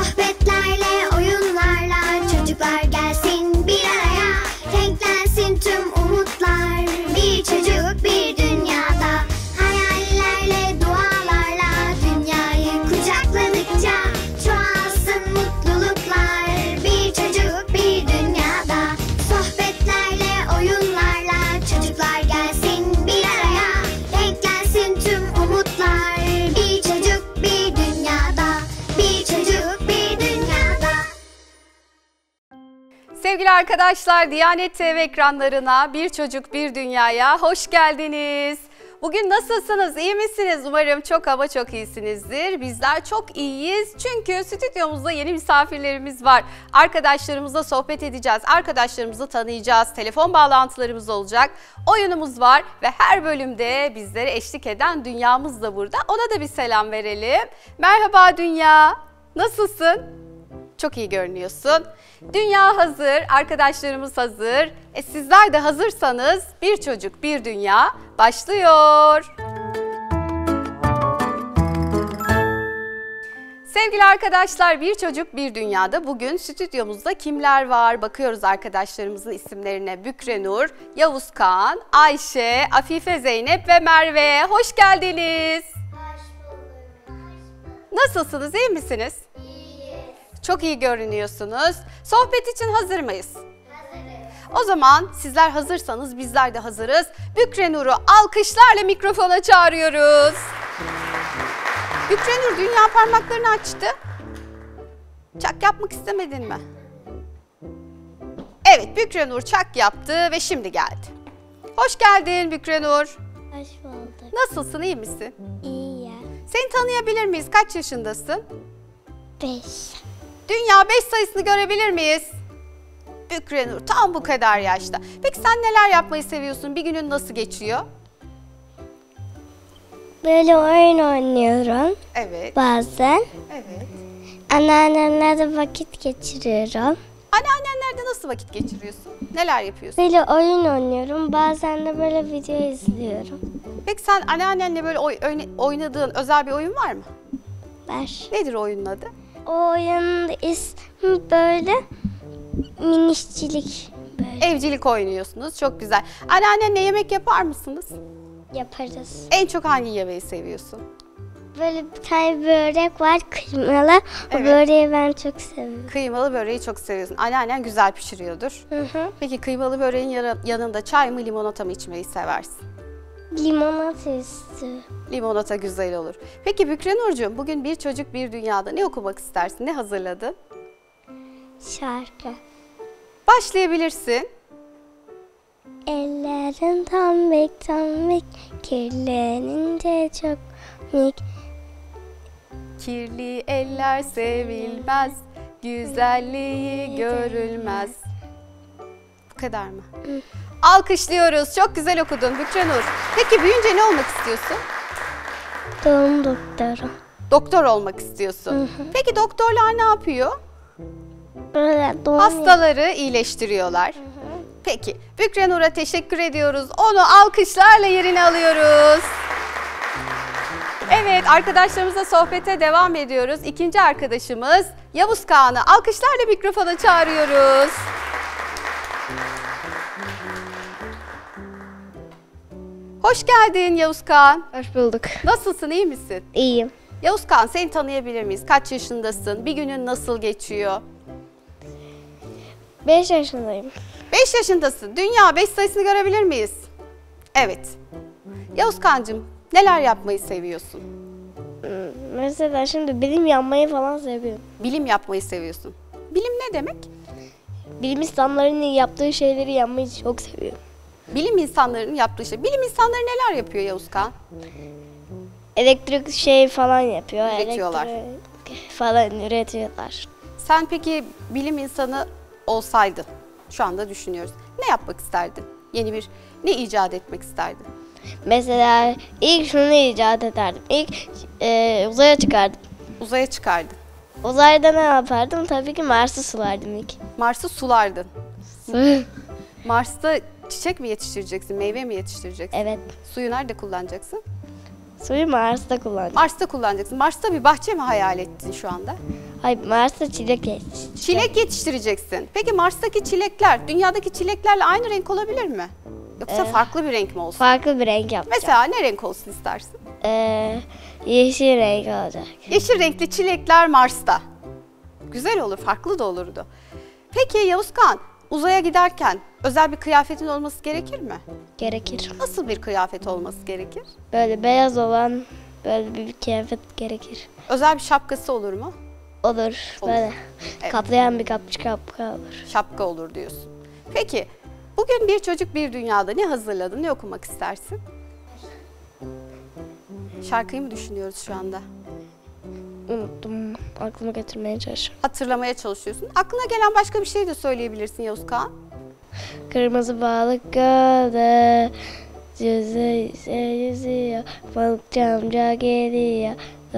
Sohbetlerle, oyunlarla çocuklar gelsin bir araya. Renklensin tüm umutlar, bir çocuk bir dünyada. Hayallerle, dualarla dünyayı kucakladıkça çoğalsın mutluluklar, bir çocuk bir dünyada. Sohbetlerle, oyunlarla çocuklar gelsin bir araya. Renklensin tüm umutlar, bir çocuk bir dünyada, bir çocuk bir dünyada. Sevgili arkadaşlar, Diyanet TV ekranlarına Bir Çocuk Bir Dünya'ya hoş geldiniz. Bugün nasılsınız, iyi misiniz? Umarım çok ama çok iyisinizdir. Bizler çok iyiyiz çünkü stüdyomuzda yeni misafirlerimiz var. Arkadaşlarımızla sohbet edeceğiz, arkadaşlarımızı tanıyacağız, telefon bağlantılarımız olacak, oyunumuz var ve her bölümde bizlere eşlik eden Dünyamız da burada. Ona da bir selam verelim. Merhaba Dünya, nasılsın? Çok iyi görünüyorsun. Dünya hazır, arkadaşlarımız hazır. Sizler de hazırsanız Bir Çocuk Bir Dünya başlıyor. Sevgili arkadaşlar, Bir Çocuk Bir Dünya'da bugün stüdyomuzda kimler var? Bakıyoruz arkadaşlarımızın isimlerine. Bükrenur, Yavuz Kaan, Ayşe, Afife Zeynep ve Merve. Hoş geldiniz. Hoş bulduk. Nasılsınız, iyi misiniz? Çok iyi görünüyorsunuz. Sohbet için hazır mıyız? Hazırız. O zaman sizler hazırsanız bizler de hazırız. Bükrenur'u alkışlarla mikrofona çağırıyoruz. Bükrenur, Dünya parmaklarını açtı. Çak yapmak istemedin mi? Evet, Bükrenur çak yaptı ve şimdi geldi. Hoş geldin Bükrenur. Hoş bulduk. Nasılsın, iyi misin? İyiyim. Seni tanıyabilir miyiz? Kaç yaşındasın? 5. Dünya 5 sayısını görebilir miyiz? Bükrenur tam bu kadar yaşta. Peki sen neler yapmayı seviyorsun? Bir günün nasıl geçiyor? Böyle oyun oynuyorum Evet. bazen. Evet. Anneannemlerle vakit geçiriyorum. Anneannenlerde nasıl vakit geçiriyorsun? Neler yapıyorsun? Böyle oyun oynuyorum. Bazen de böyle video izliyorum. Peki sen anneannenle böyle oynadığın özel bir oyun var mı? Var. Nedir oyunun adı? O oyunun ismi böyle minişçilik. Böyle Evcilik oynuyorsunuz. Çok güzel. Anneannenle yemek yapar mısınız? yaparız. En çok hangi yemeği seviyorsun? Böyle bir tane börek var kıymalı. O Evet. böreği ben çok seviyorum. Kıymalı böreği çok seviyorsun. Anneannen güzel pişiriyordur. Hı hı. Peki kıymalı böreğin yanında çay mı limonata mı içmeyi seversin? Limonata istiyorum. Limonata güzel olur. Peki Bükrenurcuğum, bugün Bir Çocuk Bir Dünya'da ne okumak istersin? Ne hazırladın? Şarkı. Başlayabilirsin. Ellerin tombik tombik, kirlenince çok mik. Kirli eller sevilmez, güzelliği görülmez. Bu kadar mı? Alkışlıyoruz. Çok güzel okudun Bükrenur. Peki büyüyünce ne olmak istiyorsun? Doğum doktoru. Doktor olmak istiyorsun. Peki doktorlar ne yapıyor? Böyle doğum Hastaları iyileştiriyorlar. Peki Bükrenur'a teşekkür ediyoruz. Onu alkışlarla yerine alıyoruz. Evet, arkadaşlarımızla sohbete devam ediyoruz. İkinci arkadaşımız Yavuz Kağan'ı alkışlarla mikrofona çağırıyoruz. Hoş geldin Yavuz Kağan. Hoş bulduk. Nasılsın, iyi misin? İyiyim. Yavuz Kağan, seni tanıyabilir miyiz? Kaç yaşındasın? Bir günün nasıl geçiyor? 5 yaşındayım. 5 yaşındasın. Dünya 5 sayısını görebilir miyiz? Evet. Yavuz Kağancığım, neler yapmayı seviyorsun? Mesela şimdi bilim yapmayı falan seviyorum. Bilim yapmayı seviyorsun. Bilim ne demek? Bilim insanlarının yaptığı şeyleri yapmayı çok seviyorum. Bilim insanlarının yaptığı şey. Bilim insanları neler yapıyor Yavuz Kağan? Elektrik şey falan yapıyor. Üretiyorlar. Elektrik falan üretiyorlar. Sen peki bilim insanı olsaydın, şu anda düşünüyoruz. Ne yapmak isterdin? Ne icat etmek isterdin? Mesela ilk şunu icat ederdim. İlk uzaya çıkardım. Uzaya çıkardın. Uzayda ne yapardım? Tabii ki Mars'ı sulardım ilk. Mars'ı sulardın. Mars'ta çiçek mi yetiştireceksin, meyve mi yetiştireceksin? Evet. Suyu nerede kullanacaksın? Suyu Mars'ta kullanacağım. Mars'ta kullanacaksın. Mars'ta bir bahçe mi hayal ettin şu anda? Hayır, Mars'ta çilek yetiştireceğim. Çilek yetiştireceksin. Peki Mars'taki çilekler dünyadaki çileklerle aynı renk olabilir mi? Yoksa farklı bir renk mi olsun? Farklı bir renk yapacağım. Mesela ne renk olsun istersin? Yeşil renk olacak. Yeşil renkli çilekler Mars'ta. Güzel olur, farklı da olurdu. Peki Yavuzkan, uzaya giderken özel bir kıyafetin olması gerekir mi? Gerekir. Nasıl bir kıyafet olması gerekir? Böyle beyaz olan böyle bir kıyafet gerekir. Özel bir şapkası olur mu? Olur. Böyle Evet. kaplayan bir şapka olur. Şapka olur diyorsun. Peki, bugün Bir Çocuk Bir Dünya'da ne hazırladın, ne okumak istersin? Şarkıyı mı düşünüyoruz şu anda? Unuttum. Aklıma getirmeye çalışıyorum. Hatırlamaya çalışıyorsun. Aklına gelen başka bir şey de söyleyebilirsin Yavuzkan. Kırmızı balık gölde yüzüyor. Balıkçı amca geliyor.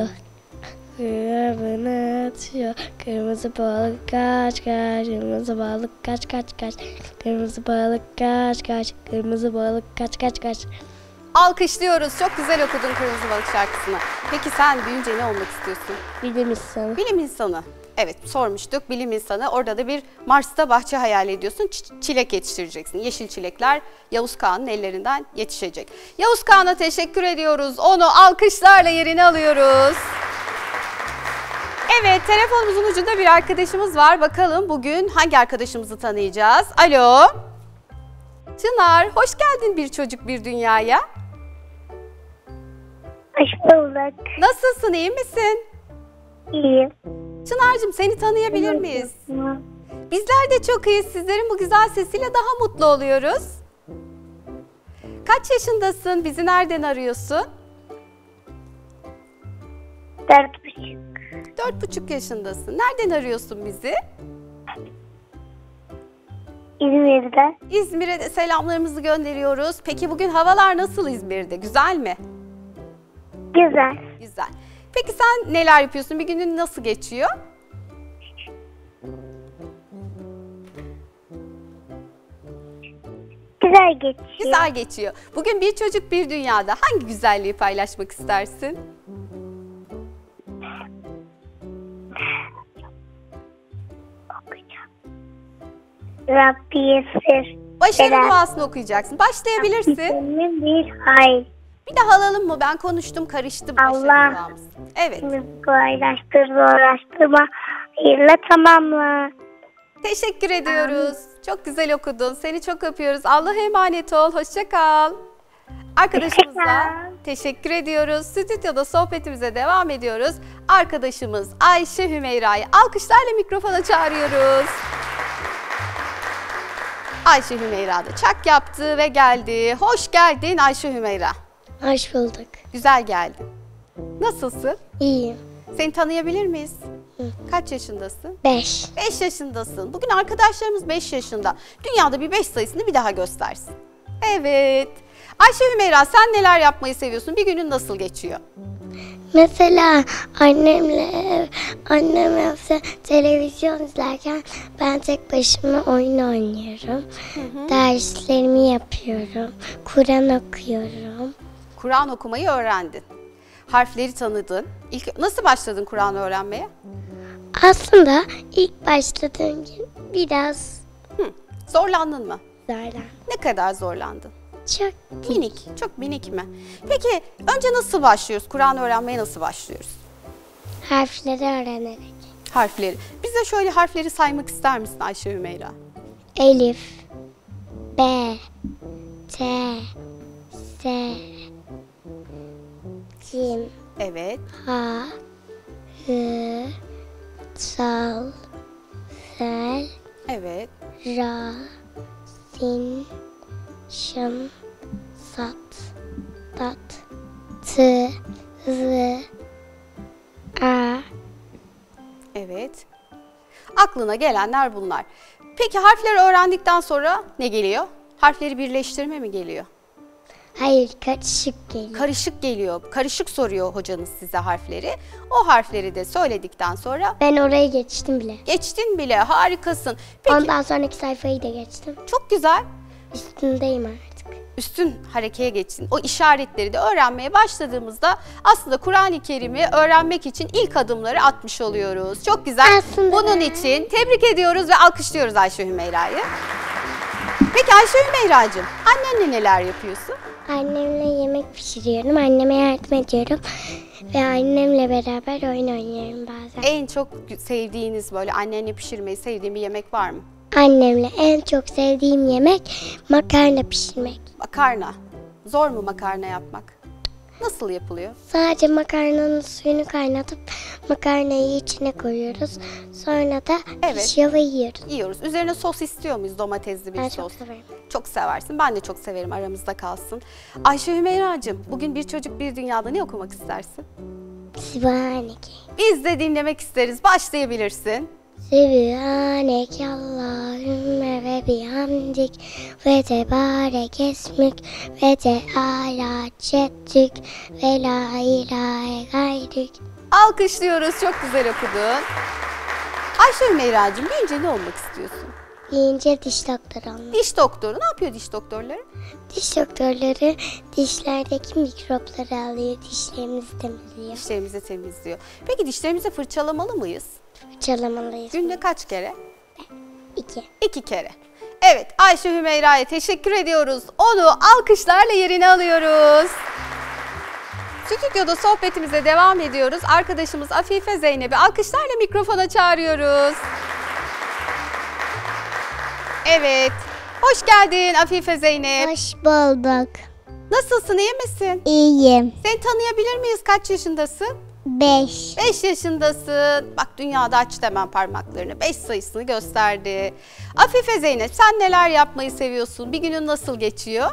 Kuyruğunu atıyor. Kırmızı balık kaç kaç. Kırmızı balık kaç kaç kaç. Kırmızı balık kaç kaç. Kırmızı balık kaç kaç kaç. Alkışlıyoruz. Çok güzel okudun Kırmızı Balık şarkısını. Peki sen büyüyünce ne olmak istiyorsun? Bilim insanı. Bilim insanı. Evet, sormuştuk. Bilim insanı. Orada da bir Mars'ta bahçe hayal ediyorsun. Çilek yetiştireceksin. Yeşil çilekler Yavuz Kağan'ın ellerinden yetişecek. Yavuz Kağan'a teşekkür ediyoruz. Onu alkışlarla yerine alıyoruz. Evet, telefonumuzun ucunda bir arkadaşımız var. Bakalım bugün hangi arkadaşımızı tanıyacağız? Alo. Çınar, hoş geldin Bir Çocuk Bir Dünya'ya. Hoş bulduk. Nasılsın, iyi misin? İyiyim. Çınar'cığım seni tanıyabilir miyiz? Bizler de çok iyiyiz. Sizlerin bu güzel sesiyle daha mutlu oluyoruz. Kaç yaşındasın? Bizi nereden arıyorsun? 4,5. 4,5 yaşındasın. Nereden arıyorsun bizi? İzmir'de. İzmir'e de selamlarımızı gönderiyoruz. Peki bugün havalar nasıl İzmir'de? Güzel mi? Güzel. Güzel. Peki sen neler yapıyorsun? Bir günün nasıl geçiyor? Güzel geçiyor. Güzel geçiyor. Bugün Bir Çocuk Bir Dünya'da hangi güzelliği paylaşmak istersin? Rabbiye sır. Başarı duasını okuyacaksın. Başlayabilirsin. Senin bir hayır. Bir daha alalım mı? Ben konuştum, karıştı başarı Allah. duamız. Evet. Kolaylaştır, zorlaştırma. Hayırla tamamla. Teşekkür ediyoruz. Çok güzel okudun. Seni çok öpüyoruz. Allah'a emanet ol. Hoşça kal. Arkadaşımızla Hoşça kal. teşekkür ediyoruz. Stüdyoda sohbetimize devam ediyoruz. Arkadaşımız Ayşe Hümeyra'yı alkışlarla mikrofona çağırıyoruz. Ayşe Hümeyra da çak yaptı ve geldi. Hoş geldin Ayşe Hümeyra. Hoş bulduk. Güzel geldin. Nasılsın? İyiyim. Seni tanıyabilir miyiz? Kaç yaşındasın? 5. 5 yaşındasın. Bugün arkadaşlarımız 5 yaşında. Dünyada bir 5 sayısını bir daha göstersin. Evet. Ayşe Hümeyra sen neler yapmayı seviyorsun? Bir günün nasıl geçiyor? Mesela annem evde televizyon izlerken ben tek başıma oyun oynuyorum. Derslerimi yapıyorum. Kur'an okuyorum. Kur'an okumayı öğrendin. Harfleri tanıdın. Nasıl başladın Kur'an öğrenmeye? Aslında ilk başladığım gün biraz Zorlandın mı? zorlan. Ne kadar zorlandın? Çok Minik, çok minik mi? Peki önce nasıl başlıyoruz? Kur'an öğrenmeye nasıl başlıyoruz? harfleri öğrenerek. Harfleri. Bize şöyle harfleri saymak ister misin Ayşe Hümeyra? Elif, B, T, S, Cim, Evet. Ha, Hı, Sal, Sel, Evet. Ra, Sin, Şın, Sat, Dat, Tı, Zı, A. Evet. Aklına gelenler bunlar. Peki harfleri öğrendikten sonra ne geliyor? Harfleri birleştirme mi geliyor? Hayır, karışık geliyor. Karışık geliyor. Karışık soruyor hocanız size harfleri. O harfleri de söyledikten sonra Ben orayı geçtim bile. geçtin bile. Harikasın. Peki Ondan sonraki sayfayı da geçtim. çok güzel. Üstündeyim artık. üstün harekeye geçsin. O işaretleri de öğrenmeye başladığımızda aslında Kur'an-ı Kerim'i öğrenmek için ilk adımları atmış oluyoruz. Çok güzel. Aslında Bunun için tebrik ediyoruz ve alkışlıyoruz Ayşe Hümeyra'yı. Peki Ayşe Hümeyra'cığım, annenle neler yapıyorsun? Annemle yemek pişiriyorum, anneme yardım ediyorum ve annemle beraber oyun oynuyorum bazen. En çok sevdiğiniz, böyle annenle pişirmeyi sevdiğin bir yemek var mı? Annemle en çok sevdiğim yemek makarna pişirmek. Makarna. Zor mu makarna yapmak? Nasıl yapılıyor? Sadece makarnanın suyunu kaynatıp makarnayı içine koyuyoruz. Sonra da Evet. pişiyor ve yiyoruz. Yiyoruz. Üzerine sos istiyor muyuz? Domatesli bir Ben sos. çok severim. Çok seversin. Ben de çok severim. Aramızda kalsın. Ayşe Hümeyra'cığım, bugün Bir Çocuk Bir Dünya'da ne okumak istersin? Sübhaneke. Biz de dinlemek isteriz. Başlayabilirsin. Sübhaneke Allahümme ve bihamdik ve tebarek esmik ve teala ceddük ve la ilahe gayrük. Alkışlıyoruz. Çok güzel okudun. Ayşe Hümeyra'cığım, büyüyünce ne olmak istiyorsun? Deyince diş doktoru olmak. Diş doktoru. Ne yapıyor diş doktorları? Diş doktorları dişlerdeki mikropları alıyor, dişlerimizi temizliyor. Dişlerimizi temizliyor. Peki dişlerimizi fırçalamalı mıyız? Fırçalamalıyız. Günde kaç kere? 2. 2 kere. Evet, Ayşe Hümeyra'ya teşekkür ediyoruz. Onu alkışlarla yerine alıyoruz. Stüdyoda sohbetimize devam ediyoruz. Arkadaşımız Afife Zeynep'i alkışlarla mikrofona çağırıyoruz. Evet, hoş geldin Afife Zeynep. Hoş bulduk. Nasılsın, iyi misin? İyiyim. Seni tanıyabilir miyiz? Kaç yaşındasın? 5. 5 yaşındasın. Bak, dünyada açtı hemen parmaklarını. 5 sayısını gösterdi. Afife Zeynep, sen neler yapmayı seviyorsun? Bir günün nasıl geçiyor?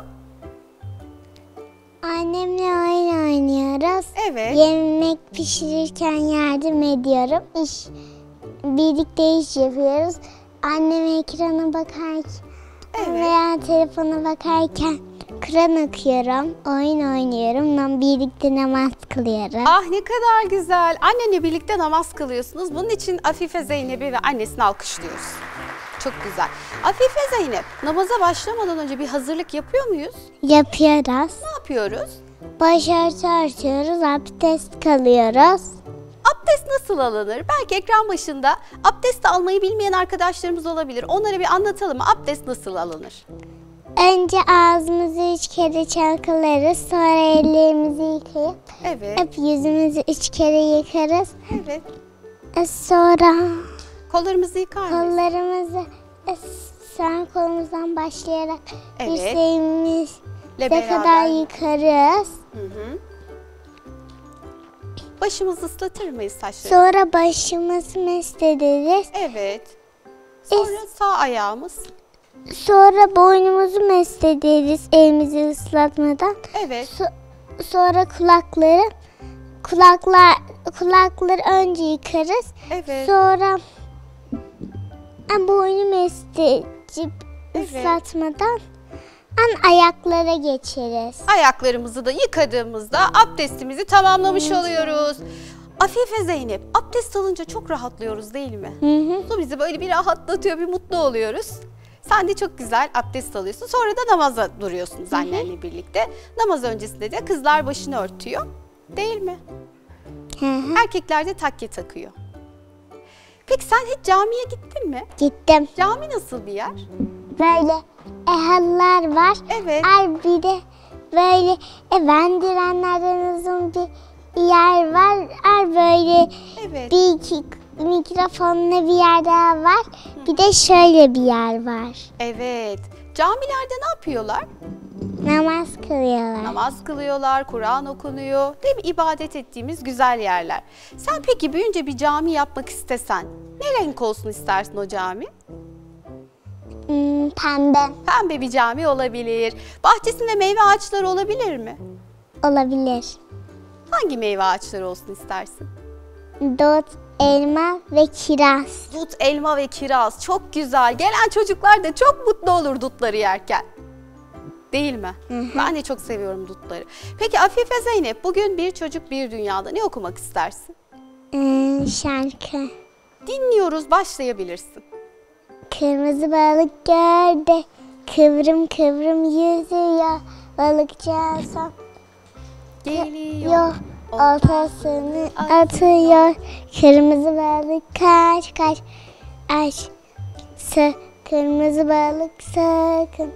Annemle oyun oynuyoruz. Evet. Yemek pişirirken yardım ediyorum. Birlikte iş yapıyoruz. Annem ekrana bakarken veya telefona bakarken Kur'an okuyorum, oyun oynuyorum, birlikte namaz kılıyoruz. Ah, ne kadar güzel. Annenle birlikte namaz kılıyorsunuz. Bunun için Afife Zeynep'i ve annesini alkışlıyoruz. Çok güzel. Afife Zeynep, namaza başlamadan önce bir hazırlık yapıyor muyuz? Yapıyoruz. Ne yapıyoruz? Başörtü örtüyoruz, abdest kalıyoruz. Abdest nasıl alınır? Belki ekran başında abdest almayı bilmeyen arkadaşlarımız olabilir. Onlara bir anlatalım. Abdest nasıl alınır? Önce ağzımızı 3 kere çalkalarız, sonra ellerimizi yıkayıp Evet. hep yüzümüzü 3 kere yıkarız. Evet. Sonra Kollarımızı yıkar mıyız? kollarımızı sağ kolumuzdan başlayarak Evet. dirseğimize beraber. kadar yıkarız. Hı hı. Başımızı ıslatır mıyız saçları? Sonra başımızı meslederiz. Evet. Sonra sağ ayağımız. Sonra boynumuzu meslederiz elimizi ıslatmadan. Evet. Sonra kulakları önce yıkarız. Evet. Sonra boynu mesledip Evet. ıslatmadan ayaklara geçeriz. Ayaklarımızı da yıkadığımızda abdestimizi tamamlamış oluyoruz. Afife Zeynep, abdest alınca çok rahatlıyoruz değil mi? Bu bizi böyle bir rahatlatıyor, bir mutlu oluyoruz. Sen de çok güzel abdest alıyorsun. Sonra da namaza duruyorsunuz annenle birlikte. Namaz öncesinde de kızlar başını örtüyor. Değil mi? Erkekler de takke takıyor. Peki sen hiç camiye gittin mi? Gittim. Cami nasıl bir yer? Böyle halılar var. Evet. Bir de böyle vendirenlerden uzun bir yer var. Böyle Evet. bir iki mikrofonlu bir yer daha var. Bir de şöyle bir yer var. Evet. Camilerde ne yapıyorlar? Namaz kılıyorlar. Namaz kılıyorlar, Kur'an okunuyor. Değil mi? İbadet ettiğimiz güzel yerler. Sen peki büyüyünce bir cami yapmak istesen ne renk olsun istersin o cami? Pembe Pembe bir cami olabilir. Bahçesinde meyve ağaçları olabilir mi? olabilir. Hangi meyve ağaçları olsun istersin? Dut, elma ve kiraz. Dut, elma ve kiraz. Çok güzel. Gelen çocuklar da çok mutlu olur dutları yerken. Değil mi? Ben de çok seviyorum dutları. Peki Afife Zeynep, bugün Bir Çocuk Bir Dünya'da ne okumak istersin? Şarkı. Dinliyoruz, başlayabilirsin. Kırmızı balık gördü, Kıvrım kıvrım yüzüyor. Balıkçı Hasan Geliyor. oltasını atıyor. Kırmızı balık kaç kaç. Kırmızı balık sakın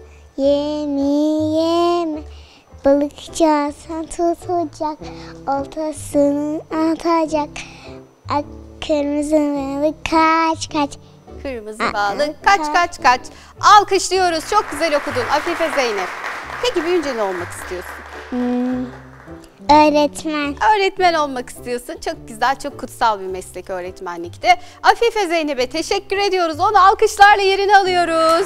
yeme. Balıkçı Hasan tutacak. Oltasını atacak. Kırmızı balık kaç kaç. Kırmızı balık kaç kaç kaç. Alkışlıyoruz. Çok güzel okudun Afife Zeynep. Peki büyüyünce ne olmak istiyorsun? Öğretmen. Öğretmen olmak istiyorsun. Çok güzel, çok kutsal bir meslek öğretmenlikte. Afife Zeynep'e teşekkür ediyoruz. Onu alkışlarla yerine alıyoruz.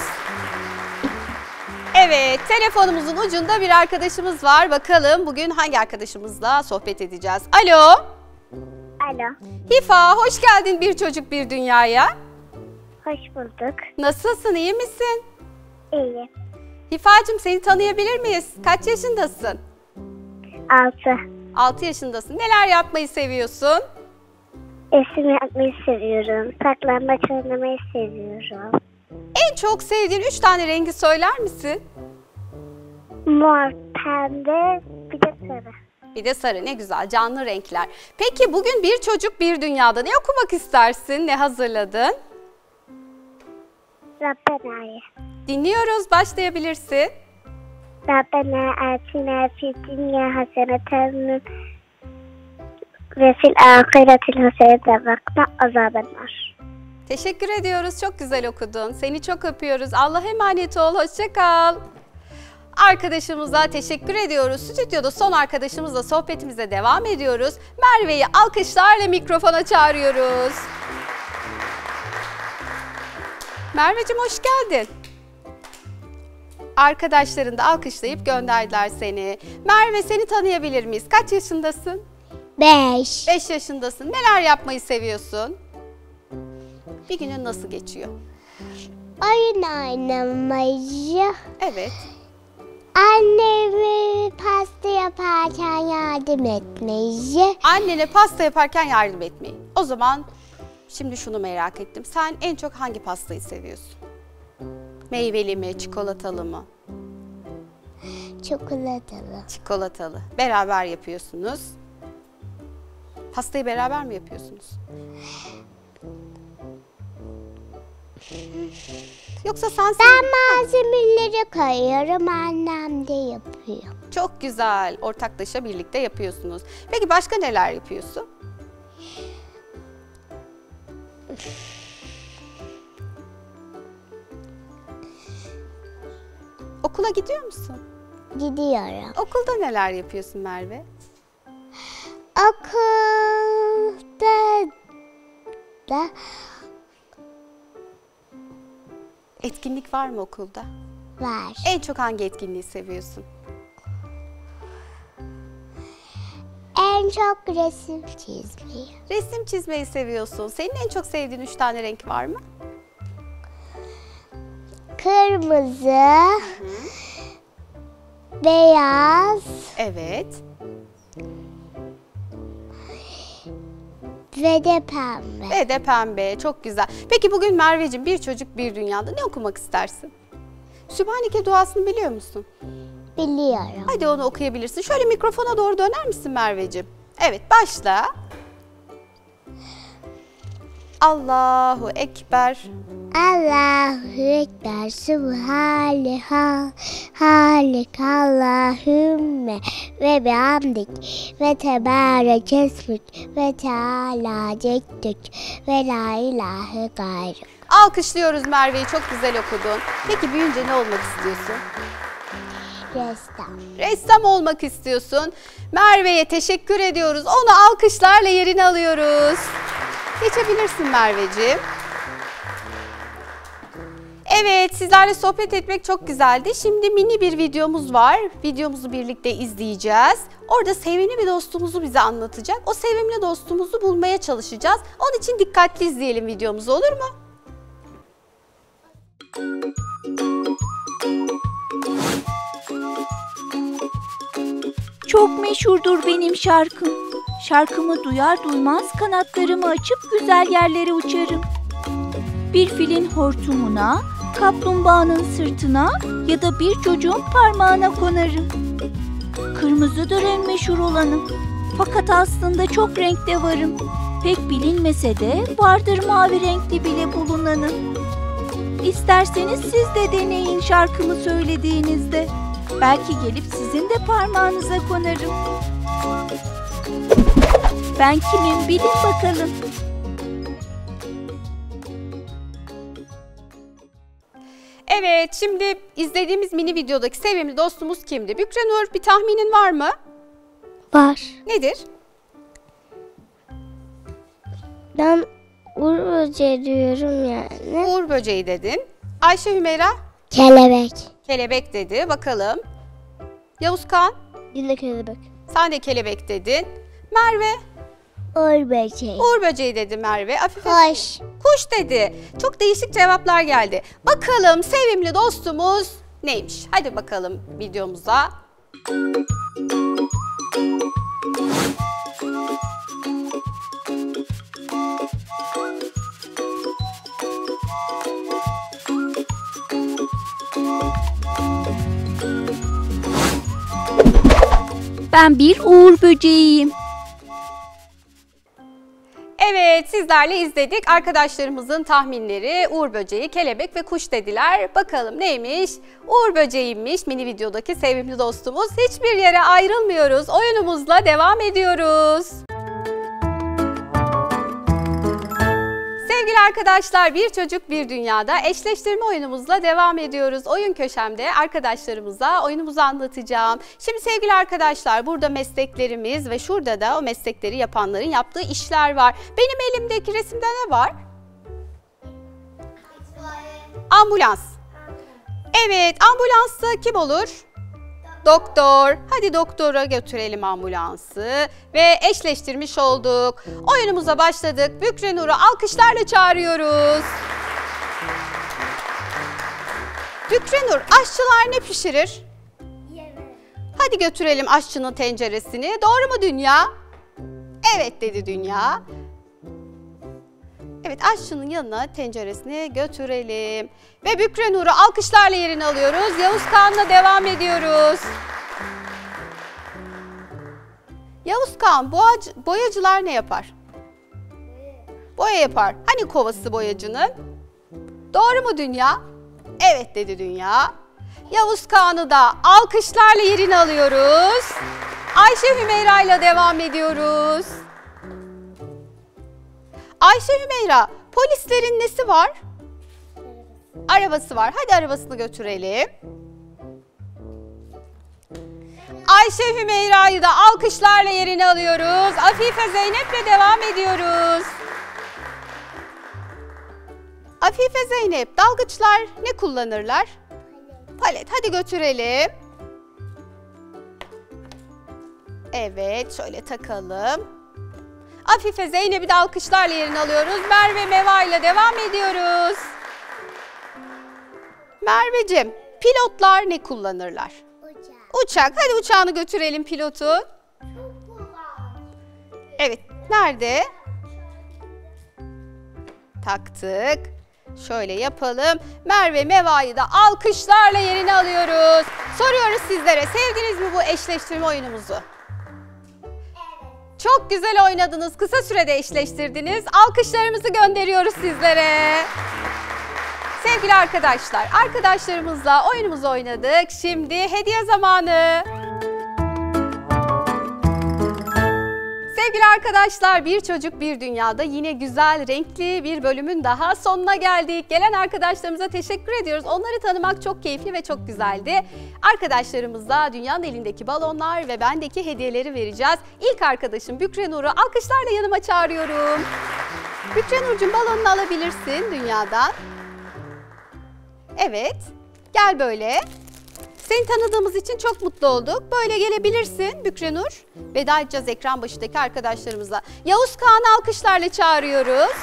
Evet, telefonumuzun ucunda bir arkadaşımız var. Bakalım bugün hangi arkadaşımızla sohbet edeceğiz? Alo. Alo. Hifa, hoş geldin Bir Çocuk Bir Dünya'ya. Hoş bulduk. Nasılsın, iyi misin? İyi. Hifacığım, seni tanıyabilir miyiz? Kaç yaşındasın? 6. 6 yaşındasın. Neler yapmayı seviyorsun? Resim yapmayı seviyorum. Saklambaç oynamayı seviyorum. En çok sevdiğin 3 tane rengi söyler misin? Mor, pembe, bir de sarı. Bir de sarı, ne güzel, canlı renkler. Peki bugün Bir Çocuk Bir Dünya'da ne okumak istersin? Ne hazırladın? Rabbena'yı. Dinliyoruz, başlayabilirsin. Rabbena atina fid dünya haseneten ve fil ahiretil haseneten ve qina azabennar. Teşekkür ediyoruz, çok güzel okudun. Seni çok öpüyoruz. Allah'a emanet ol, hoşça kal. Arkadaşımıza teşekkür ediyoruz. Stüdyoda son arkadaşımızla sohbetimize devam ediyoruz. Merve'yi alkışlarla mikrofona çağırıyoruz. Merveciğim, hoş geldin. Arkadaşların da alkışlayıp gönderdiler seni. Merve, seni tanıyabilir miyiz? Kaç yaşındasın? 5. 5 yaşındasın. Neler yapmayı seviyorsun? Bir günün nasıl geçiyor? Oyun oynamayı. Evet. Anneme pasta yaparken yardım etmeyi. Annene pasta yaparken yardım etmeyi. O zaman şimdi şunu merak ettim. Sen en çok hangi pastayı seviyorsun? Meyveli mi, çikolatalı mı? Çikolatalı. Çikolatalı. Beraber yapıyorsunuz. Pastayı beraber mi yapıyorsunuz? Yoksa sen... Ben malzemeleri koyuyorum, annem de yapıyor. Çok güzel. Ortaklaşa birlikte yapıyorsunuz. Peki başka neler yapıyorsun? Okula gidiyor musun? Gidiyorum. Okulda neler yapıyorsun Merve? Okulda da Etkinlik var mı okulda? var. En çok hangi etkinliği seviyorsun? En çok resim çizmeyi. Resim çizmeyi seviyorsun. Senin en çok sevdiğin 3 tane renk var mı? Kırmızı, beyaz Evet. ve de pembe. Ve de pembe. Çok güzel. Peki bugün Merveciğim Bir Çocuk Bir Dünya'da ne okumak istersin? Sübhaneke duasını biliyor musun? Biliyorum. Hadi onu okuyabilirsin. Şöyle mikrofona doğru döner misin Merveciğim? Evet, başla. Allahu Ekber. Allahu Ekber, Subhaneke Allahümme ve bihamdik ve tebarek esmük ve teala ceddük ve la ilahe gayruk. Alkışlıyoruz Merve'yi, çok güzel okudun. Peki büyüyünce ne olmak istiyorsun? Ressam. Ressam olmak istiyorsun. Merve'ye teşekkür ediyoruz. Onu alkışlarla yerine alıyoruz. Geçebilirsin Merveciğim. Evet, sizlerle sohbet etmek çok güzeldi. Şimdi mini bir videomuz var. Videomuzu birlikte izleyeceğiz. Orada sevimli bir dostumuzu bize anlatacak. O sevimli dostumuzu bulmaya çalışacağız. Onun için dikkatli izleyelim videomuzu, olur mu? Çok meşhurdur benim şarkım. Şarkımı duyar duymaz kanatlarımı açıp güzel yerlere uçarım. Bir filin hortumuna kaplumbağanın sırtına ya da bir çocuğun parmağına konarım. Kırmızıdır en meşhur olanım. Fakat aslında çok renkte varım. Pek bilinmese de vardır mavi renkli bile bulunanı. İsterseniz siz de deneyin şarkımı söylediğinizde. Belki gelip sizin de parmağınıza konarım. Ben kimim bilin bakalım. Evet, şimdi izlediğimiz mini videodaki sevimli dostumuz kimdi? Bükrenur, bir tahminin var mı? Var. Nedir? Ben Uğur Böceği diyorum yani. Uğur böceği dedin. Ayşe Hümeyra? Kelebek. Kelebek dedi. Bakalım. Yavuzkan? Yine kelebek. Sen de kelebek dedin. Merve? Uğur Böceği. Uğur böceği dedi Merve. Afife? Kuş. Kuş dedi. Çok değişik cevaplar geldi. Bakalım sevimli dostumuz neymiş? Hadi bakalım videomuza. Ben bir uğur böceğiyim. Evet, sizlerle izledik. Arkadaşlarımızın tahminleri Uğur böceği, kelebek ve kuş dediler. Bakalım neymiş? Uğur böceğiymiş mini videodaki sevimli dostumuz. Hiçbir yere ayrılmıyoruz. Oyunumuzla devam ediyoruz. Sevgili arkadaşlar, Bir Çocuk Bir Dünya'da eşleştirme oyunumuzla devam ediyoruz. Oyun köşemde arkadaşlarımıza oyunumuzu anlatacağım. Şimdi sevgili arkadaşlar, burada mesleklerimiz ve şurada da o meslekleri yapanların yaptığı işler var. Benim elimdeki resimde ne var? Ambulans. Evet, ambulansta kim olur? Doktor. Hadi doktora götürelim ambulansı ve eşleştirmiş olduk. Oyunumuza başladık. Bükrenur'u alkışlarla çağırıyoruz. Bükrenur, aşçılar ne pişirir? Yemek. Hadi götürelim aşçının tenceresini. Doğru mu Dünya? Evet dedi Dünya. Evet, aşçının yanına tenceresini götürelim. Ve Bükrenur'u alkışlarla yerine alıyoruz. Yavuzkan'la devam ediyoruz. Yavuzkan, boyacılar ne yapar? Boya yapar. Hani kovası boyacının? Doğru mu Dünya? Evet dedi Dünya. Yavuzkan'ı da alkışlarla yerine alıyoruz. Ayşe Hümeyra ile devam ediyoruz. Ayşe Hümeyra, polislerin nesi var? Arabası var. Hadi arabasını götürelim. Ayşe Hümeyra'yı da alkışlarla yerine alıyoruz. Afife Zeynep'le devam ediyoruz. Afife Zeynep, dalgıçlar ne kullanırlar? Palet. Hadi götürelim. Evet, şöyle takalım. Afife Zeynep'i de alkışlarla yerine alıyoruz. Merve Meva ile devam ediyoruz. Merveciğim, pilotlar ne kullanırlar? Uçak. Hadi uçağını götürelim pilotun. Evet, nerede? Taktık. Şöyle yapalım. Merve Meva'yı da alkışlarla yerine alıyoruz. Soruyoruz sizlere, sevdiniz mi bu eşleştirme oyunumuzu? Çok güzel oynadınız. Kısa sürede eşleştirdiniz. Alkışlarımızı gönderiyoruz sizlere. Sevgili arkadaşlar, arkadaşlarımızla oyunumuzu oynadık. Şimdi hediye zamanı. Sevgili arkadaşlar, Bir Çocuk Bir Dünya'da yine güzel, renkli bir bölümün daha sonuna geldik. Gelen arkadaşlarımıza teşekkür ediyoruz. Onları tanımak çok keyifli ve çok güzeldi. Arkadaşlarımıza dünyanın elindeki balonlar ve bendeki hediyeleri vereceğiz. İlk arkadaşım Bükrenur'u alkışlarla yanıma çağırıyorum. Bükrenur'cum, balonunu alabilirsin dünyadan. Evet, gel böyle. Seni tanıdığımız için çok mutlu olduk. Böyle gelebilirsin Bükrenur. Veda edeceğiz ekran başındaki arkadaşlarımıza. Yavuzkan'ı alkışlarla çağırıyoruz.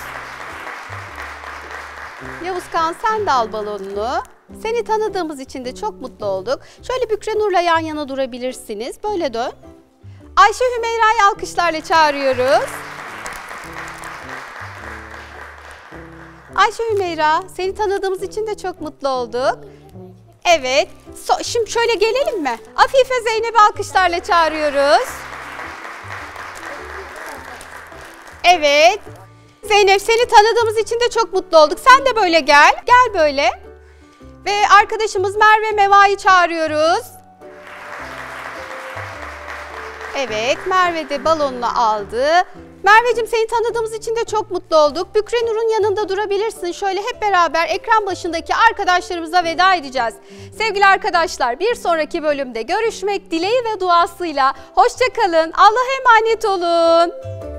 Yavuzkan, sen de al balonunu. Seni tanıdığımız için de çok mutlu olduk. Şöyle Bükrenur'la yan yana durabilirsiniz. Böyle dön. Ayşe Hümeyra'yı alkışlarla çağırıyoruz. Ayşe Hümeyra, seni tanıdığımız için de çok mutlu olduk. Evet, şimdi şöyle gelelim mi? Afife Zeynep'i alkışlarla çağırıyoruz. Evet. Zeynep, seni tanıdığımız için de çok mutlu olduk. Sen de böyle gel. Gel böyle. Ve arkadaşımız Merve Meva'yı çağırıyoruz. Evet, Merve de balonunu aldı. Merveciğim, seni tanıdığımız için de çok mutlu olduk. Bükre Nur'un yanında durabilirsin. Şöyle hep beraber ekran başındaki arkadaşlarımıza veda edeceğiz. Sevgili arkadaşlar, bir sonraki bölümde görüşmek dileği ve duasıyla. Hoşça kalın. Allah'a emanet olun.